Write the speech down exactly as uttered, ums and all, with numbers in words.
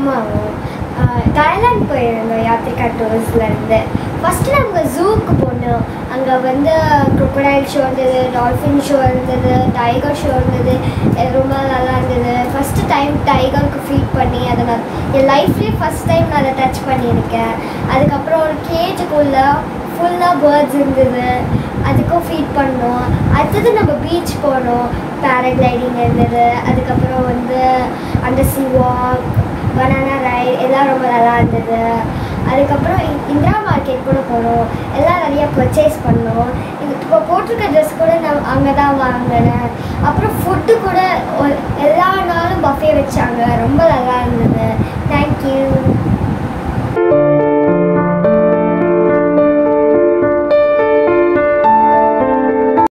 அம்மாவும் தாய்லாந்து போயிருந்தோம் யாத்திரிகா டூர்ஸ்லேருந்து. ஃபஸ்ட்டு நாங்கள் ஜூக்கு போனோம். அங்கே வந்து க்ரொக்கடைல் ஷோ இருந்தது, டால்ஃபின் ஷோ இருந்தது, டைகர் ஷோ இருந்தது. ரொம்ப நல்லா இருந்தது. ஃபஸ்ட்டு டைம் டைகருக்கு ஃபீட் பண்ணி அதை நான் என் லைஃப்லேயே ஃபஸ்ட் டைம் நான் அதை டச் பண்ணியிருக்கேன். அதுக்கப்புறம் ஒரு கேஜுக்குள்ளே ஃபுல்லாக பேர்ட்ஸ் இருந்தது, அதுக்கும் ஃபீட் பண்ணோம். அடுத்தது நம்ம பீச் போனோம், பேராகிளைடிங் இருந்தது. அதுக்கப்புறம் வந்து அண்டர்சி வாக், பனானா ரைட் எல்லாம் ரொம்ப நல்லா இருந்தது. அதுக்கப்புறம் இந்திரா மார்க்கெட் கூட போனோம், எல்லாம் நிறையா பர்ச்சேஸ் பண்ணோம். இது இப்போ போட்டிருக்க ட்ரெஸ் கூட நான் அங்கே தான் வாங்கினேன். அப்புறம் ஃபுட்டு கூட எல்லா நாளும் பஃபே வச்சாங்க, ரொம்ப நல்லா இருந்தது.